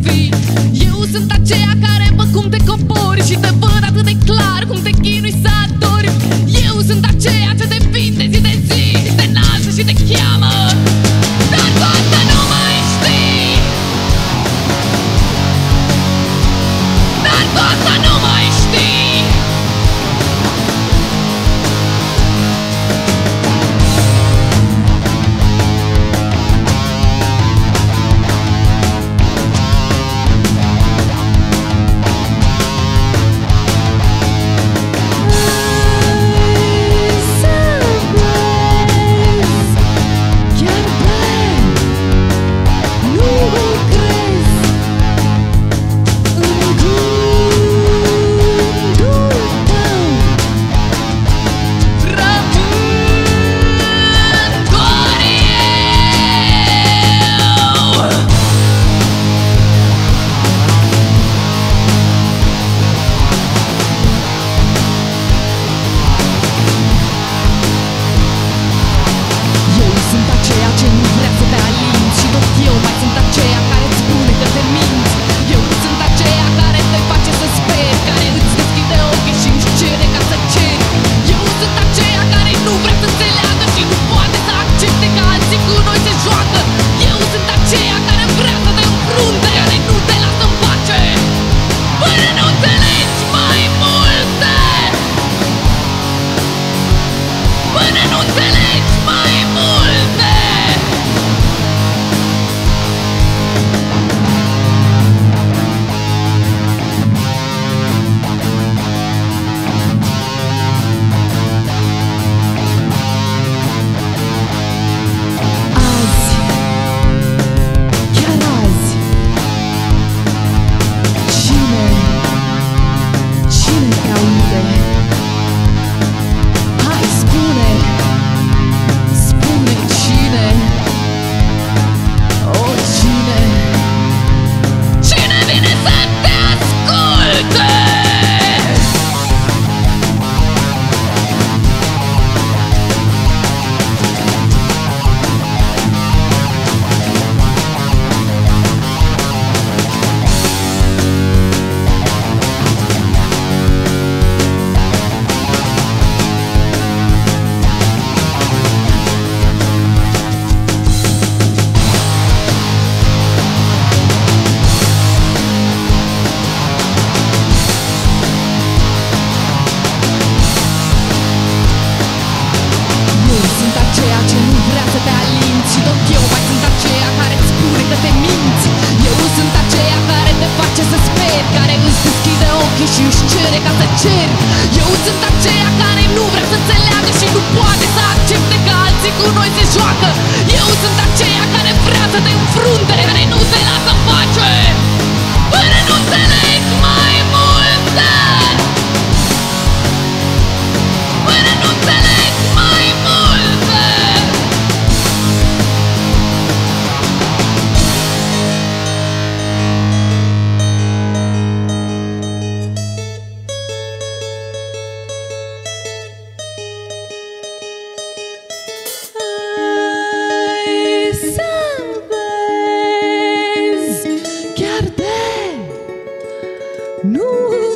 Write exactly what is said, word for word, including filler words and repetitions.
vii. Eu sunt aceea care văd cum te cobori și te văd atât de clar cum te chinui să adori. Eu sunt aceea ce te vinde zi de zi, te înalță și te cheamă, dar tu asta nu mai știi. Dar tu asta nu mai știi. Și își cere ca să ceri. Eu sunt aceea care nu vrea să înțeleagă și nu poate să accepte că alții cu noi se joacă. Eu sunt aceea care vrea să te înfrunte, care nu te lasă în pace până nu înțelegi mai multe. Până nu înțelegi mai multe. Nu